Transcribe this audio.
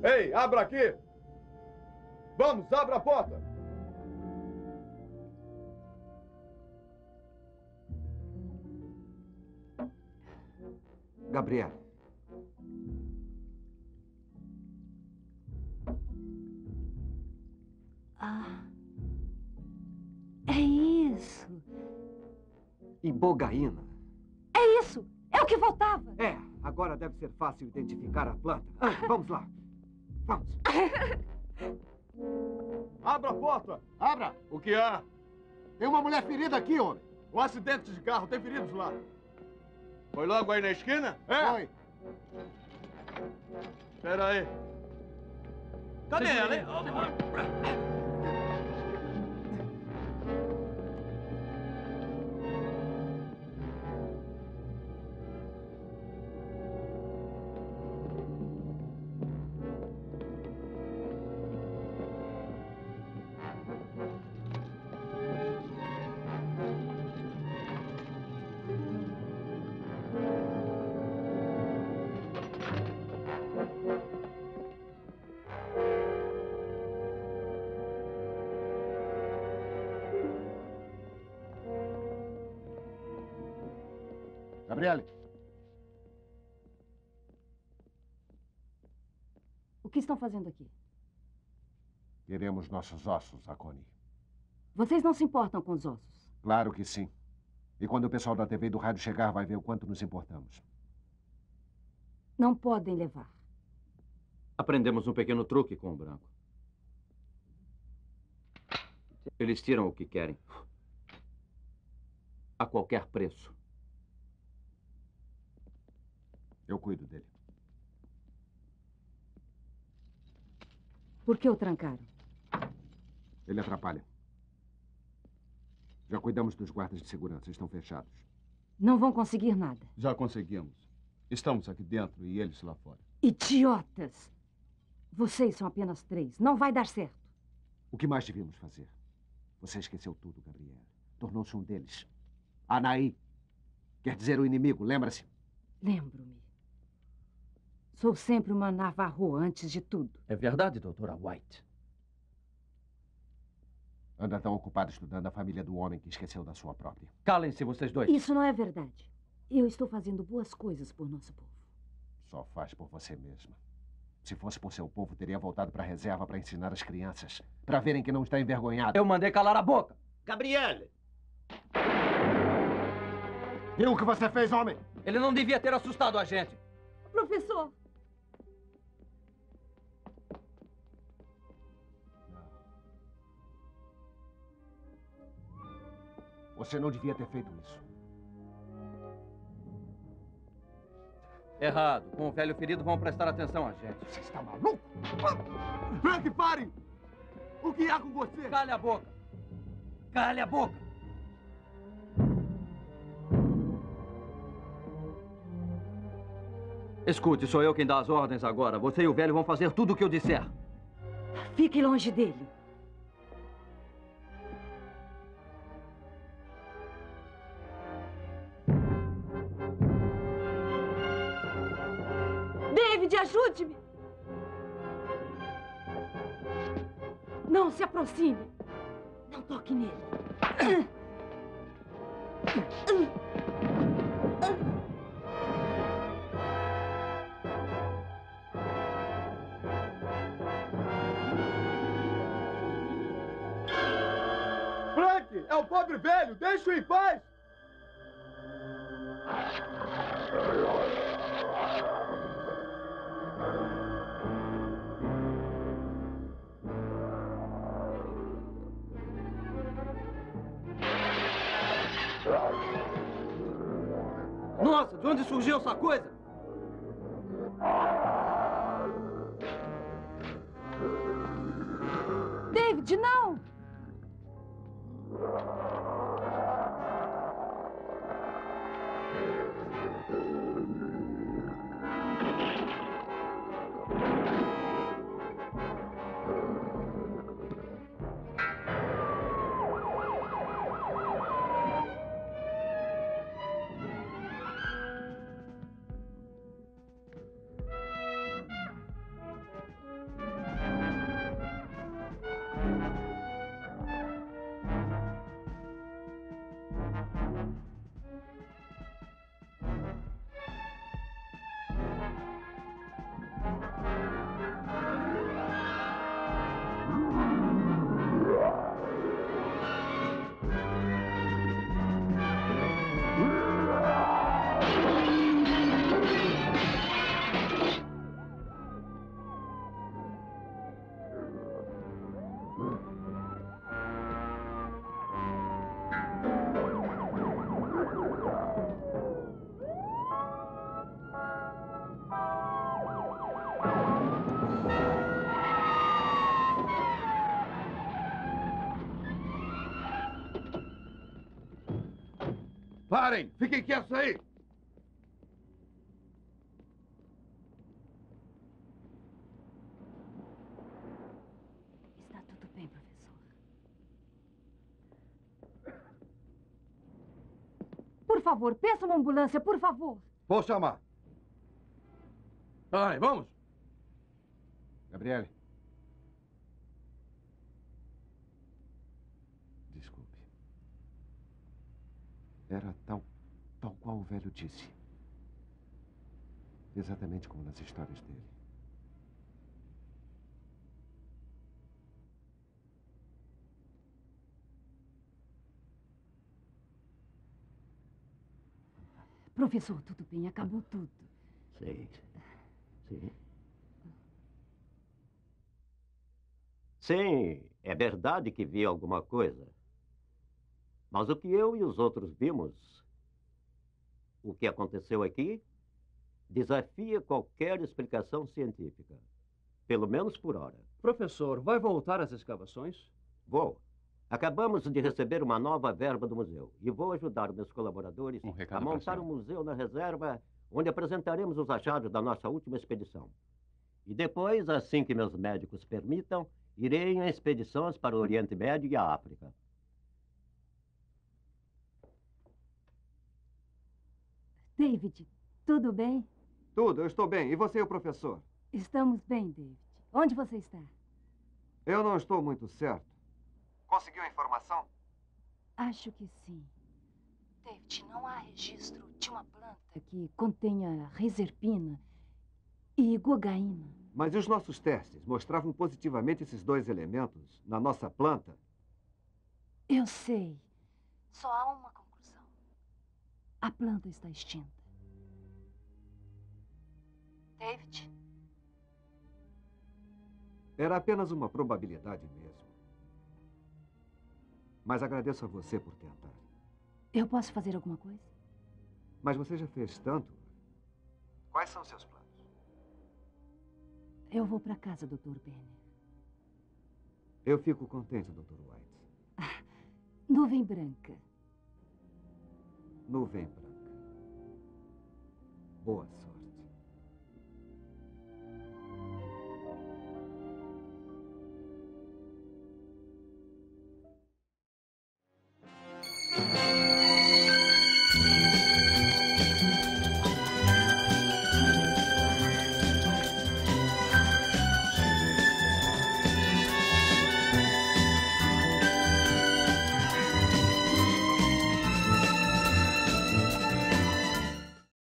Ei, abra aqui! Vamos, abra a porta! Gabriel. Ah. É isso. Ibogaína. É isso! É o que faltava! É, agora deve ser fácil identificar a planta. Vamos lá. Vamos. Abra a porta! Abra! O que há? Tem uma mulher ferida aqui, homem. Um acidente de carro, tem feridos lá. Foi logo aí na esquina? É. Foi. Espera aí. Cadê ela, hein? Gabriele. O que estão fazendo aqui? Queremos nossos ossos, Acone. Vocês não se importam com os ossos? Claro que sim. E quando o pessoal da TV e do rádio chegar, vai ver o quanto nos importamos. Não podem levar. Aprendemos um pequeno truque com o branco. Eles tiram o que querem. A qualquer preço. Eu cuido dele. Por que o trancaram? Ele atrapalha. Já cuidamos dos guardas de segurança. Estão fechados. Não vão conseguir nada. Já conseguimos. Estamos aqui dentro e eles lá fora. Idiotas! Vocês são apenas 3. Não vai dar certo. O que mais devíamos fazer? Você esqueceu tudo, Gabriel. Tornou-se um deles. Anaí. Quer dizer o inimigo, lembra-se? Lembro-me. Sou sempre uma Navarro antes de tudo. É verdade, doutora White. Anda tão ocupado estudando a família do homem que esqueceu da sua própria. Calem-se, vocês dois. Isso não é verdade. Eu estou fazendo boas coisas por nosso povo. Só faz por você mesma. Se fosse por seu povo, teria voltado para a reserva para ensinar as crianças. Para verem que não está envergonhado. Eu mandei calar a boca. Gabriele! Viu o que você fez, homem? Ele não devia ter assustado a gente. Professor! Você não devia ter feito isso. Errado. Com o velho ferido, vão prestar atenção a gente. Você está maluco? Frank, pare! O que há com você? Cale a boca! Cale a boca! Escute, sou eu quem dá as ordens agora. Você e o velho vão fazer tudo o que eu disser. Fique longe dele. David, ajude-me! Não se aproxime! Não toque nele! Frank, é o pobre velho! Deixa-o em paz! Nossa, de onde surgiu essa coisa? David, não! Parem! Fiquem quietos aí! Está tudo bem, professor. Por favor, peça uma ambulância, por favor. Vou chamar. Parem, vamos! Gabriele. Desculpe. Era tal qual o velho disse. Exatamente como nas histórias dele. Professor, tudo bem, acabou tudo. Sim. Sim. Sim, é verdade que vi alguma coisa. Mas o que eu e os outros vimos, o que aconteceu aqui, desafia qualquer explicação científica. Pelo menos por hora. Professor, vai voltar às escavações? Vou. Acabamos de receber uma nova verba do museu e vou ajudar meus colaboradores a montar um museu na reserva onde apresentaremos os achados da nossa última expedição. E depois, assim que meus médicos permitam, irei em expedições para o Oriente Médio e a África. David, tudo bem? Tudo, eu estou bem. E você e o professor? Estamos bem, David. Onde você está? Eu não estou muito certo. Conseguiu a informação? Acho que sim. David, não há registro de uma planta que contenha reserpina e gogaína. Mas e os nossos testes mostravam positivamente esses dois elementos na nossa planta? Eu sei. Só há uma conclusão. A planta está extinta. David? Era apenas uma probabilidade mesmo. Mas agradeço a você por tentar. Eu posso fazer alguma coisa? Mas você já fez tanto. Quais são seus planos? Eu vou para casa, Dr. Benner. Eu fico contente, Dr. White. Nuvem branca. Nuvem branca. Boa sorte.